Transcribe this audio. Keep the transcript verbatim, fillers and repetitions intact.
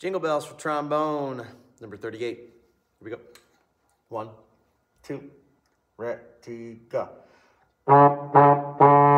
Jingle Bells for trombone, number thirty-eight. Here we go. One, two, ready, go.